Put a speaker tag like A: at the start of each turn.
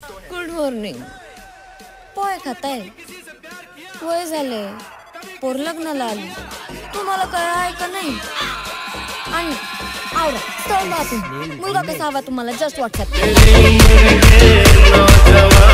A: Good morning. पोहे खाताय? वय झाले, पोर लग्नाला आली. तुम्हाला काय आहे का नाही? आणि आवडा स्थळ बातून मुलगा कसा हवा तुम्हाला? Just WhatsApp.